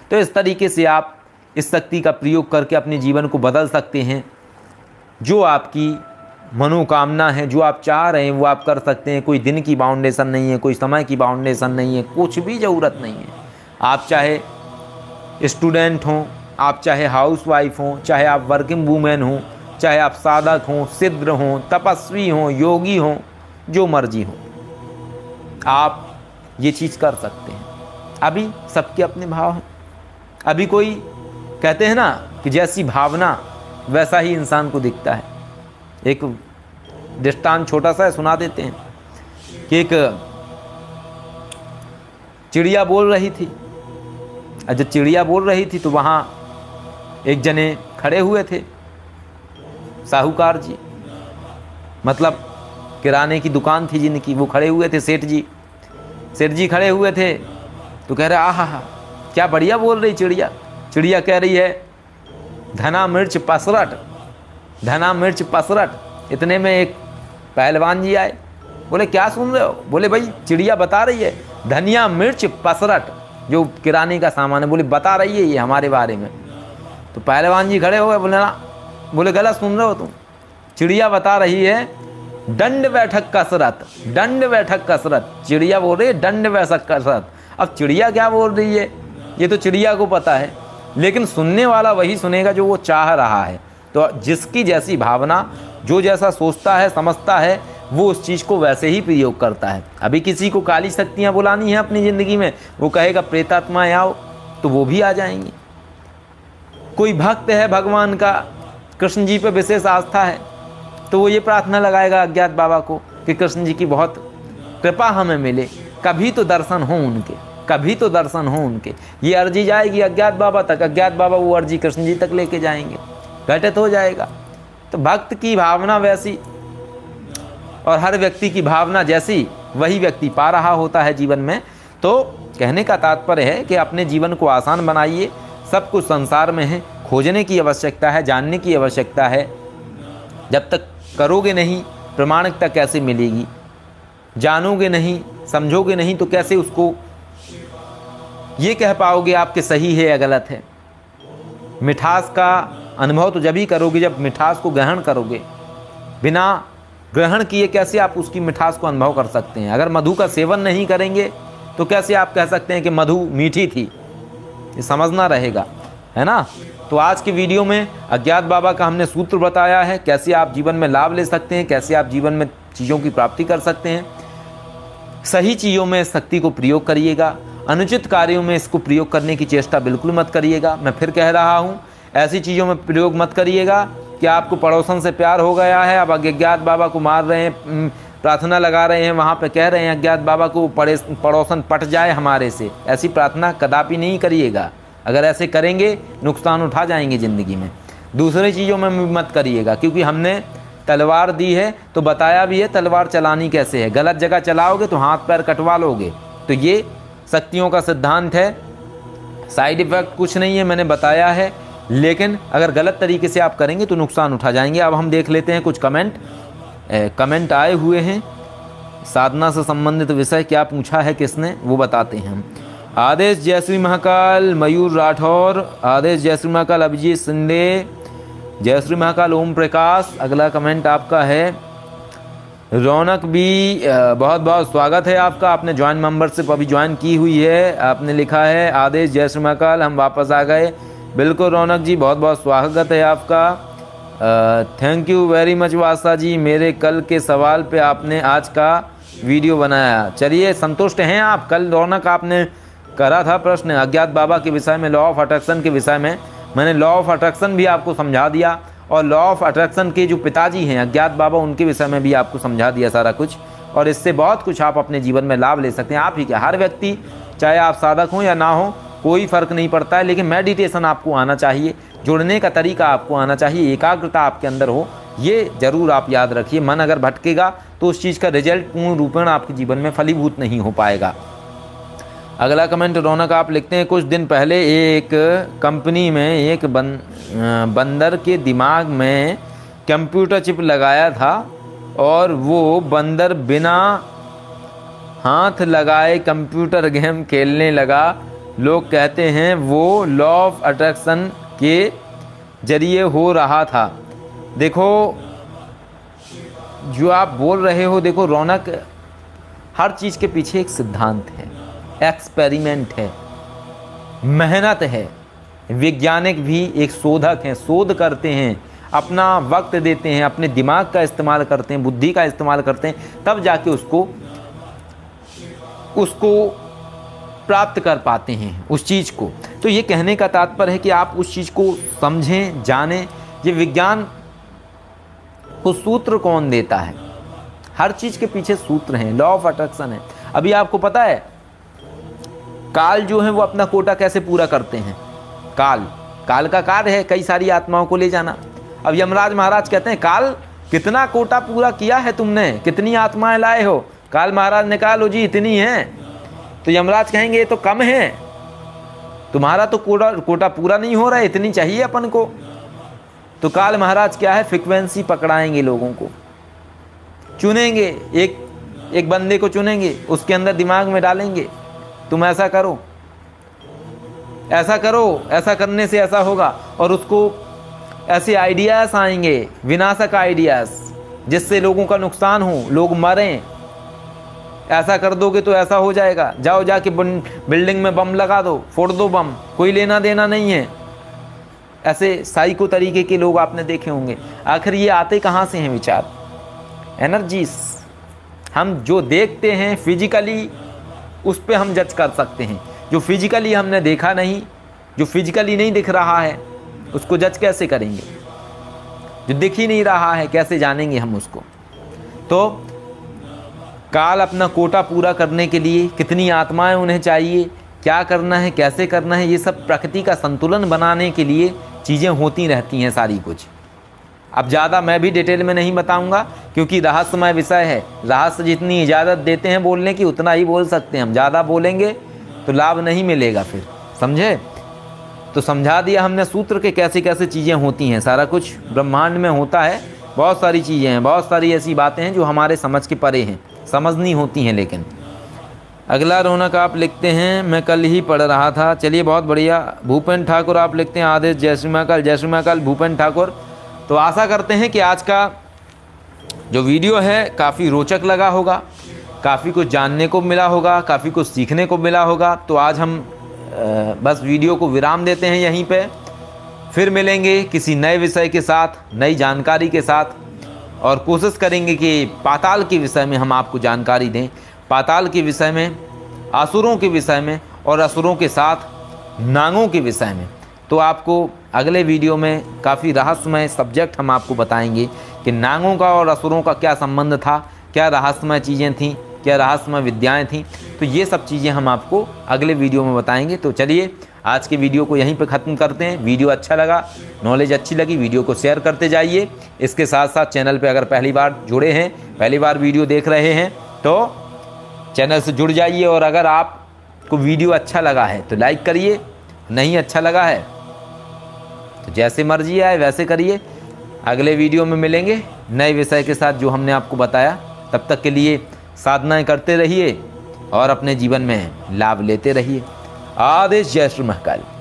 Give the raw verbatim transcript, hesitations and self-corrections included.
तो इस तरीके से आप इस शक्ति का प्रयोग करके अपने जीवन को बदल सकते हैं। जो आपकी मनोकामना है, जो आप चाह रहे हैं वो आप कर सकते हैं। कोई दिन की बाउंडेशन नहीं है, कोई समय की बाउंडेशन नहीं है, कुछ भी ज़रूरत नहीं है। आप चाहे स्टूडेंट हों, आप चाहे हाउसवाइफ हों, चाहे आप वर्किंग वूमेन हों, चाहे आप साधक हों, सिद्ध हों, तपस्वी हों, योगी हों, जो मर्जी हो, आप ये चीज़ कर सकते हैं। अभी सबके अपने भाव हैं। अभी कोई कहते हैं ना कि जैसी भावना वैसा ही इंसान को दिखता है। एक दृष्टांत छोटा सा है, सुना देते हैं कि एक चिड़िया बोल रही थी। और जब चिड़िया बोल रही थी तो वहाँ एक जने खड़े हुए थे, साहूकार जी, मतलब किराने की दुकान थी जिनकी, वो खड़े हुए थे। सेठ जी सेठ जी खड़े हुए थे तो कह रहे आहा हा क्या बढ़िया बोल रही चिड़िया। चिड़िया कह रही है धना मिर्च पसरट, धना मिर्च पसरट। इतने में एक पहलवान जी आए, बोले क्या सुन रहे हो? बोले भाई चिड़िया बता रही है धनिया मिर्च पसरट, जो किराने का सामान है, बोले बता रही है ये हमारे बारे में। तो पहलवान जी खड़े हो गए, बोले ना, बोले गलत सुन रहे हो तुम, चिड़िया बता रही है दंड बैठक कसरत, दंड बैठक कसरत। चिड़िया बोल रही है दंड बैठक कसरत। अब चिड़िया क्या बोल रही है ये तो चिड़िया को पता है, लेकिन सुनने वाला वही सुनेगा जो वो चाह रहा है। तो जिसकी जैसी भावना, जो जैसा सोचता है समझता है, वो उस चीज़ को वैसे ही प्रयोग करता है। अभी किसी को काली शक्तियाँ बुलानी है अपनी ज़िंदगी में, वो कहेगा प्रेतात्माएँ आओ, तो वो भी आ जाएंगी। कोई भक्त है भगवान का, कृष्ण जी पे विशेष आस्था है, तो वो ये प्रार्थना लगाएगा अज्ञात बाबा को कि कृष्ण जी की बहुत कृपा हमें मिले, कभी तो दर्शन हो उनके, कभी तो दर्शन हो उनके। ये अर्जी जाएगी अज्ञात बाबा तक, अज्ञात बाबा वो अर्जी कृष्ण जी तक लेके जाएंगे, घटित हो जाएगा। तो भक्त की भावना वैसी और हर व्यक्ति की भावना जैसी, वही व्यक्ति पा रहा होता है जीवन में। तो कहने का तात्पर्य है कि अपने जीवन को आसान बनाइए। सब कुछ संसार में है, खोजने की आवश्यकता है, जानने की आवश्यकता है। जब तक करोगे नहीं, प्रमाणिकता कैसे मिलेगी? जानोगे नहीं, समझोगे नहीं, तो कैसे उसको ये कह पाओगे आपके सही है या गलत है? मिठास का अनुभव तो जब ही करोगे जब मिठास को ग्रहण करोगे। बिना ग्रहण किए कैसे आप उसकी मिठास को अनुभव कर सकते हैं? अगर मधु का सेवन नहीं करेंगे तो कैसे आप कह सकते हैं कि मधु मीठी थी? ये समझना रहेगा, है ना। तो आज की वीडियो में अज्ञात बाबा का हमने सूत्र बताया है, कैसे आप जीवन में लाभ ले सकते हैं, कैसे आप जीवन में चीज़ों की प्राप्ति कर सकते हैं। सही चीज़ों में शक्ति को प्रयोग करिएगा, अनुचित कार्यों में इसको प्रयोग करने की चेष्टा बिल्कुल मत करिएगा। मैं फिर कह रहा हूँ, ऐसी चीज़ों में प्रयोग मत करिएगा कि आपको पड़ोसन से प्यार हो गया है, अब अज्ञात बाबा को मार रहे हैं, प्रार्थना लगा रहे हैं, वहाँ पे कह रहे हैं अज्ञात बाबा को पड़ोसन पट जाए हमारे से। ऐसी प्रार्थना कदापि नहीं करिएगा। अगर ऐसे करेंगे नुकसान उठा जाएंगे ज़िंदगी में। दूसरी चीज़ों में मत करिएगा, क्योंकि हमने तलवार दी है तो बताया भी है तलवार चलानी कैसे है। गलत जगह चलाओगे तो हाथ पैर कटवा लोगे। तो ये शक्तियों का सिद्धांत है। साइड इफ़ेक्ट कुछ नहीं है, मैंने बताया है, लेकिन अगर गलत तरीके से आप करेंगे तो नुकसान उठा जाएंगे। अब हम देख लेते हैं कुछ कमेंट ए, कमेंट आए हुए हैं। साधना से संबंधित विषय क्या पूछा है किसने, वो बताते हैं हम। आदेश जयश्री महाकाल, मयूर राठौर, आदेश जयश्री महाकाल, अभिजीत सिंधे, जयश्री महाकाल, ओम प्रकाश। अगला कमेंट आपका है रौनक बी, बहुत बहुत स्वागत है आपका, आपने ज्वाइन मेंबरशिप अभी ज्वाइन की हुई है। आपने लिखा है आदेश जयश्री महाकाल, हम वापस आ गए। बिल्कुल रौनक जी, बहुत बहुत स्वागत है आपका। Thank you very much Vasa ji, मेरे कल के सवाल पे आपने आज का वीडियो बनाया। चलिए संतुष्ट हैं आप? कल रौनक आपने करा था प्रश्न अज्ञात बाबा के विषय में, लॉ ऑफ अट्रैक्शन के विषय में। मैंने लॉ ऑफ अट्रैक्शन भी आपको समझा दिया, और लॉ ऑफ अट्रैक्शन के जो पिताजी हैं अज्ञात बाबा, उनके विषय में भी आपको समझा दिया सारा कुछ। और इससे बहुत कुछ आप अपने जीवन में लाभ ले सकते हैं। आप ही क्या, हर व्यक्ति, चाहे आप साधक हों या ना हो, कोई फ़र्क नहीं पड़ता है, लेकिन मेडिटेशन आपको आना चाहिए, जुड़ने का तरीका आपको आना चाहिए, एकाग्रता आपके अंदर हो, ये ज़रूर आप याद रखिए। मन अगर भटकेगा तो उस चीज़ का रिजल्ट पूर्ण रूपेण आपके जीवन में फलीभूत नहीं हो पाएगा। अगला कमेंट रौनक आप लिखते हैं, कुछ दिन पहले एक कंपनी में एक बन, बंदर के दिमाग में कंप्यूटर चिप लगाया था और वो बंदर बिना हाथ लगाए कंप्यूटर गेम खेलने लगा। लोग कहते हैं वो लॉ ऑफ अट्रैक्शन के जरिए हो रहा था। देखो जो आप बोल रहे हो, देखो रौनक, हर चीज़ के पीछे एक सिद्धांत है, एक्सपेरिमेंट है, मेहनत है। वैज्ञानिक भी एक शोधक हैं, शोध करते हैं, अपना वक्त देते हैं, अपने दिमाग का इस्तेमाल करते हैं, बुद्धि का इस्तेमाल करते हैं, तब जाके उसको उसको प्राप्त कर पाते हैं उस चीज़ को। तो ये कहने का तात्पर्य है कि आप उस चीज़ को समझें, जानें। ये विज्ञान को सूत्र कौन देता है? हर चीज़ के पीछे सूत्र हैं, लॉ ऑफ अट्रैक्शन है। अभी आपको पता है काल जो है वो अपना कोटा कैसे पूरा करते हैं? काल काल का कार्य है कई सारी आत्माओं को ले जाना। अब यमराज महाराज कहते हैं काल कितना कोटा पूरा किया है तुमने, कितनी आत्माएं लाए हो? काल महाराज ने कहा लो जी इतनी हैं। तो यमराज कहेंगे ये तो कम है, तुम्हारा तो कोटा कोटा पूरा नहीं हो रहा है, इतनी चाहिए अपन को। तो काल महाराज क्या है, फ्रिक्वेंसी पकड़ाएंगे, लोगों को चुनेंगे, एक एक बंदे को चुनेंगे, उसके अंदर दिमाग में डालेंगे तुम ऐसा करो, ऐसा करो, ऐसा करने से ऐसा होगा, और उसको ऐसे आइडियाज़ आएंगे, विनाशक आइडियाज़, जिससे लोगों का नुकसान हो, लोग मरें। ऐसा कर दोगे तो ऐसा हो जाएगा, जाओ जाके बिल्डिंग में बम लगा दो, फोड़ दो बम, कोई लेना देना नहीं है। ऐसे साइको तरीके के लोग आपने देखे होंगे। आखिर ये आते कहाँ से हैं विचार? एनर्जीज। हम जो देखते हैं फिजिकली, उस पे हम जज कर सकते हैं। जो फिजिकली हमने देखा नहीं, जो फिजिकली नहीं दिख रहा है, उसको जज कैसे करेंगे? जो दिख ही नहीं रहा है कैसे जानेंगे हम उसको? तो काल अपना कोटा पूरा करने के लिए कितनी आत्माएं उन्हें चाहिए, क्या करना है, कैसे करना है, ये सब प्रकृति का संतुलन बनाने के लिए चीज़ें होती रहती हैं सारी कुछ। अब ज़्यादा मैं भी डिटेल में नहीं बताऊंगा क्योंकि रहस्यमय विषय है। रहस्य जितनी इजाज़त देते हैं बोलने की उतना ही बोल सकते हैं हम, ज़्यादा बोलेंगे तो लाभ नहीं मिलेगा फिर, समझे? तो समझा दिया हमने सूत्र के कैसे कैसे चीज़ें होती हैं। सारा कुछ ब्रह्मांड में होता है, बहुत सारी चीज़ें हैं, बहुत सारी ऐसी बातें हैं जो हमारे समझ के परे हैं, समझनी होती हैं। लेकिन अगला रौनक आप लिखते हैं मैं कल ही पढ़ रहा था, चलिए बहुत बढ़िया। भूपेन ठाकुर आप लिखते हैं आदेश जय श्री महाकाल, जय श्री महाकाल भूपेन ठाकुर। तो आशा करते हैं कि आज का जो वीडियो है काफ़ी रोचक लगा होगा, काफ़ी कुछ जानने को मिला होगा, काफ़ी कुछ सीखने को मिला होगा। तो आज हम बस वीडियो को विराम देते हैं यहीं पे, फिर मिलेंगे किसी नए विषय के साथ, नई जानकारी के साथ, और कोशिश करेंगे कि पाताल के विषय में हम आपको जानकारी दें, पाताल के विषय में, असुरों के विषय में, और असुरों के साथ नागों के विषय में। तो आपको अगले वीडियो में काफ़ी रहस्यमय सब्जेक्ट हम आपको बताएंगे कि नागों का और असुरों का क्या संबंध था, क्या रहस्यमय चीज़ें थीं, क्या रहस्यमय विद्याएं थीं। तो ये सब चीज़ें हम आपको अगले वीडियो में बताएंगे। तो चलिए आज के वीडियो को यहीं पर ख़त्म करते हैं। वीडियो अच्छा लगा, नॉलेज अच्छी लगी, वीडियो को शेयर करते जाइए। इसके साथ साथ चैनल पे अगर पहली बार जुड़े हैं, पहली बार वीडियो देख रहे हैं, तो चैनल से जुड़ जाइए। और अगर आपको वीडियो अच्छा लगा है तो लाइक करिए, नहीं अच्छा लगा है तो जैसे मर्जी आए वैसे करिए। अगले वीडियो में मिलेंगे नए विषय के साथ जो हमने आपको बताया। तब तक के लिए साधनाएं करते रहिए और अपने जीवन में लाभ लेते रहिए। आदेश जय श्री महाकाल।